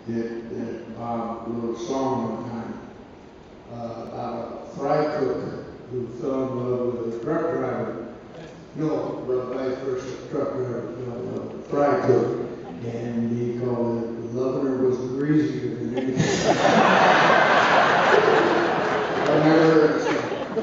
that Bob wrote a song one time about a fry cook who fell in love with a truck driver. No, but vice versa, truck driver fell in love with a fry cook, and he called it "Loving Her Was Greasier Than Anything." I never heard it sung.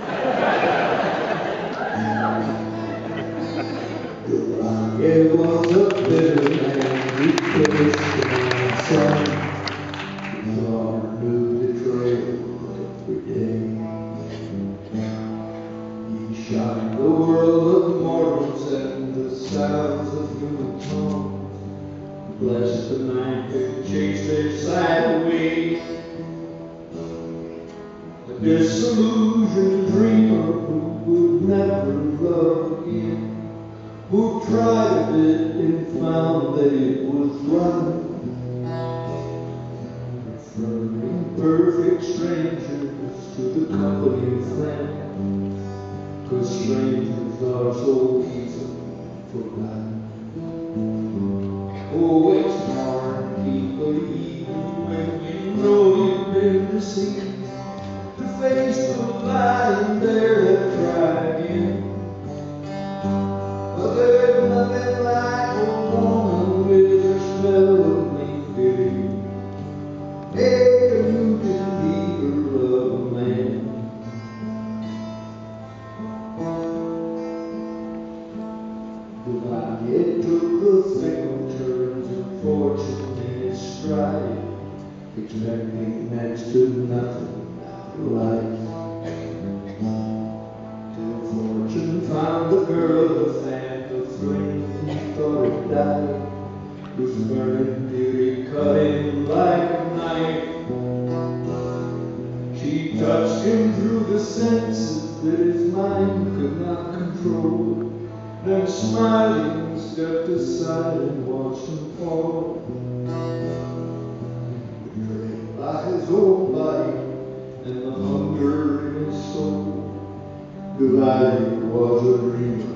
It was a bitter and deep place in sun. God knew the trail every day. He shined the world of mortals and the sounds of human tongues. Blessed the night that chased their sight away. A disillusioned dreamer who would never love again, who tried a bit and found that it was right. Preferring perfect strangers to the company of friends, 'cause strangers are so easily forgotten. Oh, it's hard to keep believing when you know you've been deceived, to face the lie and dare to try again. But there's nothing like a woman with a spell of mean beauty. Hey, you can be the love of a man. Goodbye, it took the fickle turns of fortune in its stride, expecting next to nothing out of life. Till fortune found the girl who fanned the flame he thought had died, whose burning beauty cut him like a knife. She touched him through the senses that his mind could not control, then smiling stepped aside and watched him fall. Betrayed by his own body and the hunger in his soul, Goodbye was a dream.